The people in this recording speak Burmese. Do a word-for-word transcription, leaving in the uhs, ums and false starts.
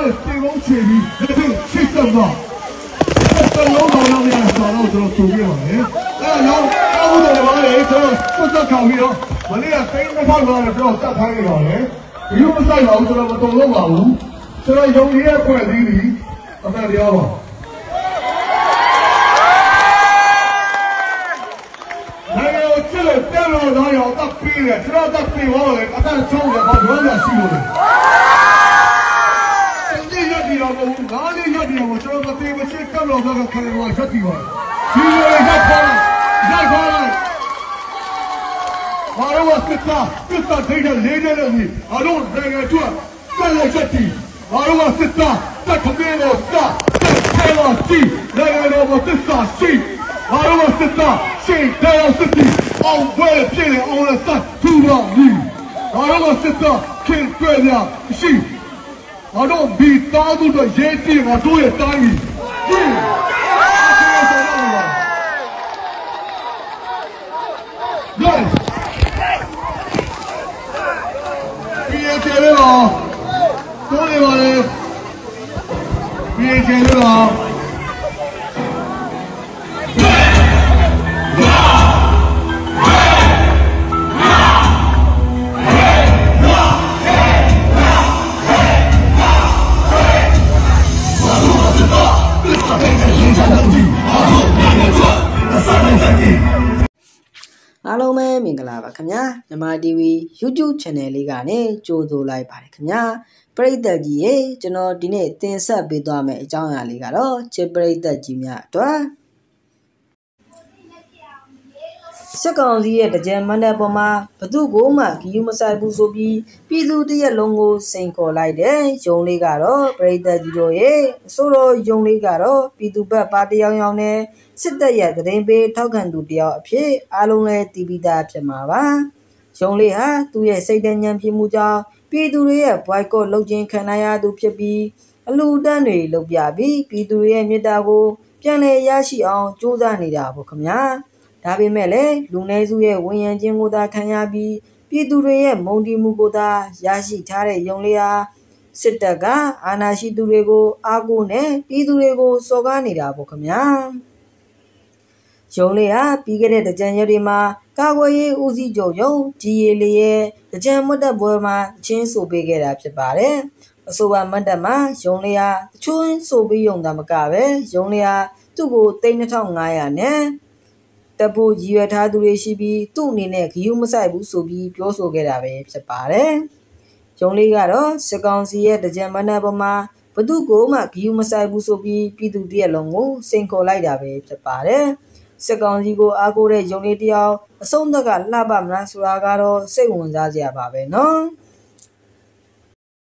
的地方前面，那边七十个，这老老那边找到这个图片嘛？哎，那老老多的话嘞，这不知考虑哦，我那个飞那跑过来的时候再拍一个嘞，有不在老这个我动了马五，这个有你也快离离，我们聊吧。这个老要打飞的，知道打飞完了，俺咱冲的跑远点去了。你要地方我，哪里要地方我，这个对不起，干老那个开我这地方，去了再跑来，再跑来。俺我这啥，这啥这个来着了你，俺我这个做，再来这地，俺我这啥，这旁边我啥，这开了地，那个我这啥地，俺我这啥，现在要这地。အောင်ပွဲဖြစ်နေအောင်လည်းစထူပါလိငါတို့ကစစ်သားခင်တွေ့ရရှိငါတို့မိသားစုတို့ရဲကြည့်ငါတို့ရဲ့တိုင်းပြည်ဒီလိုက်ပြေးကြလေတော့တိုးနေပါလေပြေးကြလေတော့အားလုံးပဲမင်္ဂလာပါခင်ဗျာမြန်မာ တီ ဗီ YouTube Channel လေးကနေကြိုဆိုလိုက်ပါတယ်ခင်ဗျာပရိသတ်ကြီးရေကျွန်တော်ဒီနေ့တင်ဆက်ပေးသွားမယ့်အကြောင်းအရာလေးကတော့ချစ်ပရိသတ်ကြီးများအတွက်စစ်ကောင်စီရဲ့တကြံမန္တပေါ်မှာဘသူကိုမှဂီယူမဆိုင်ဘူးဆိုပြီးပြည်သူတရက်လုံးကိုစိန်ခေါ်လိုက်တဲ့ယုံလေးကတော့ပရိသတ်ကြီးတို့ရေအစိုးရယုံလေးကတော့ပြည်သူဘက်ပါတယောင်ယောင်နဲ့စစ်တပ်ရဲ့သတင်းပေးထောက်ခံသူတယောက်အဖြစ်အားလုံးလည်းတည်ပြီးသားဖြစ်မှာပါ။ရုံးလေးဟာသူ့ရဲ့စိတ်တဉဏ်ဖြစ်မှုကြောင့်ပြည်သူတွေရဲ့ boycott လုပ်ခြင်းခံရသူဖြစ်ပြီးအလူတန်းတွေလုပ်ပြပြီးပြည်သူတွေရဲ့မြစ်တာကိုပြန်လည်ရရှိအောင်ကြိုးစားနေတာပေါ့ခင်ဗျာ။ဒါပေမဲ့လည်းလူနည်းစုရဲ့ဝန်ရံခြင်းကိုသာခံရပြီးပြည်သူတွေရဲ့မုံတီမှုကိုသာရရှိထားတဲ့ရုံးလေးဟာစစ်တပ်ကအာဏာရှိသူတွေကိုအားကိုးနဲ့ပြည်သူတွေကိုစော်ကားနေတာပေါ့ခင်ဗျာ။ရုံးလေးဟာပြီးခဲ့တဲ့တကြံရက်တွေမှာကာကွယ်ရေးဦးစီးချုပ်ရုံးကြီးရီလေးရဲ့တကြံမတ်တပ်ပွဲမှာချင်းဆိုပေးခဲ့တာဖြစ်ပါတယ်။အဆိုပါမတ်တပ်မှာရုံးလေးဟာတချို့ဆိုပေးရုံသာမကပဲရုံးလေးဟာသူ့ကိုသိန်းနှစ်ထောင်ငါးရာနဲ့တပ်ဖို့ရည်ရွယ်ထားသူတွေရှိပြီးသူ့အနေနဲ့ဂီယူမဆိုင်ဘူးဆိုပြီးပြောဆိုခဲ့တာပဲဖြစ်ပါတယ်။ရုံးလေးကတော့စစ်ကောင်စီရဲ့တကြံမတ်တပ်ပေါ်မှာဘသူကိုမှဂီယူမဆိုင်ဘူးဆိုပြီးပြည်သူတရက်လုံးကိုစိန်ခေါ်လိုက်တာပဲဖြစ်ပါတယ်။စစ်ကောင်စီကိုအားကိုးတဲ့ယုံလေးတယောက်အဆုံးသက်ကလှပမလားဆိုတာကတော့စိတ်ဝင်စားစရာပါပဲနော်။